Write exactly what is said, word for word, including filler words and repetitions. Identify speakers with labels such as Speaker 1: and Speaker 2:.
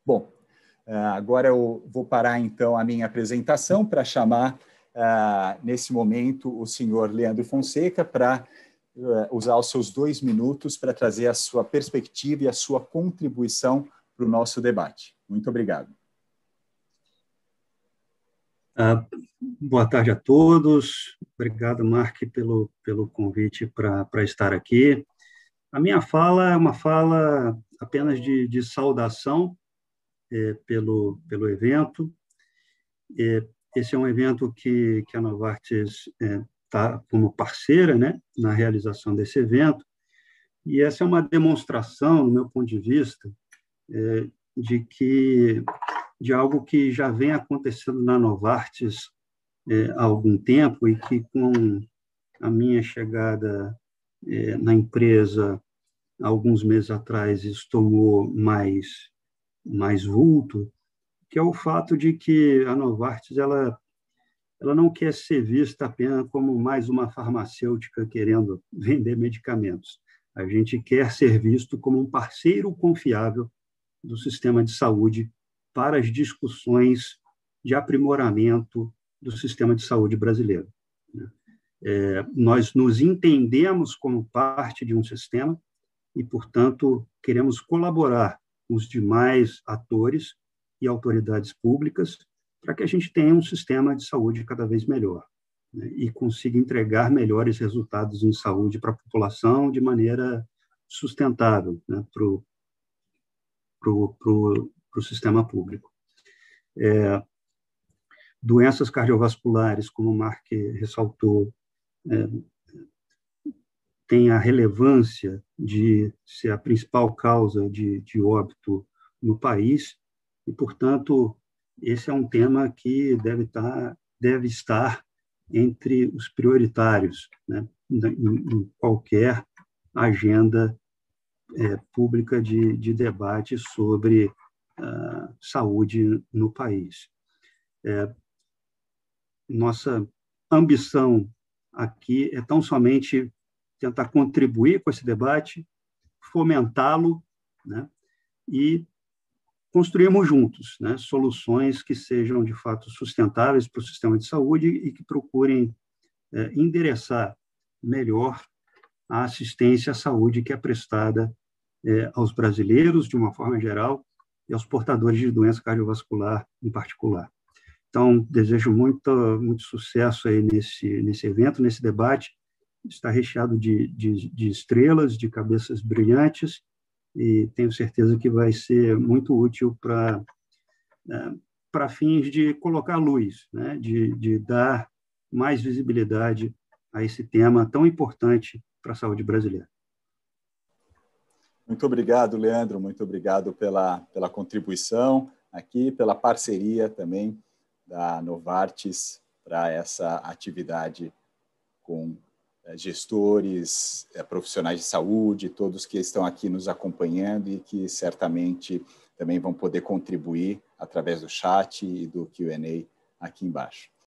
Speaker 1: Bom, agora eu vou parar, então, a minha apresentação para chamar, nesse momento, o senhor Leandro Fonseca para usar os seus dois minutos para trazer a sua perspectiva e a sua contribuição para o nosso debate. Muito obrigado.
Speaker 2: Ah, boa tarde a todos. Obrigado, Mark, pelo, pelo convite para estar aqui. A minha fala é uma fala apenas de, de saudação é, pelo, pelo evento. É, esse é um evento que, que a Novartis está é, como parceira, né, na realização desse evento, e essa é uma demonstração, do meu ponto de vista, é, de que de algo que já vem acontecendo na Novartis é, há algum tempo e que, com a minha chegada é, na empresa alguns meses atrás, isso tomou mais, mais vulto, que é o fato de que a Novartis ela, ela não quer ser vista apenas como mais uma farmacêutica querendo vender medicamentos. A gente quer ser visto como um parceiro confiável do sistema de saúde para as discussões de aprimoramento do sistema de saúde brasileiro. É, nós nos entendemos como parte de um sistema e, portanto, queremos colaborar com os demais atores e autoridades públicas para que a gente tenha um sistema de saúde cada vez melhor, né, e consiga entregar melhores resultados em saúde para a população de maneira sustentável, né, para o pro, pro, pro sistema público. É, doenças cardiovasculares, como o Mark ressaltou, é, tem a relevância de ser a principal causa de, de óbito no país, e, portanto, esse é um tema que deve estar, deve estar entre os prioritários, né, em, em qualquer agenda é, pública de, de debate sobre uh, saúde no país. É, nossa ambição aqui é tão somente tentar contribuir com esse debate, fomentá-lo, né, e construirmos juntos, né, soluções que sejam, de fato, sustentáveis para o sistema de saúde e que procurem é, endereçar melhor a assistência à saúde que é prestada é, aos brasileiros, de uma forma geral, e aos portadores de doença cardiovascular em particular. Então, desejo muito, muito sucesso aí nesse, nesse evento, nesse debate. Está recheado de, de, de estrelas, de cabeças brilhantes, e tenho certeza que vai ser muito útil para é, para fins de colocar luz, né, de, de dar mais visibilidade a esse tema tão importante para a saúde brasileira.
Speaker 1: Muito obrigado, Leandro, muito obrigado pela, pela contribuição aqui, pela parceria também da Novartis para essa atividade com gestores, profissionais de saúde, todos que estão aqui nos acompanhando e que certamente também vão poder contribuir através do chat e do Q and A aqui embaixo.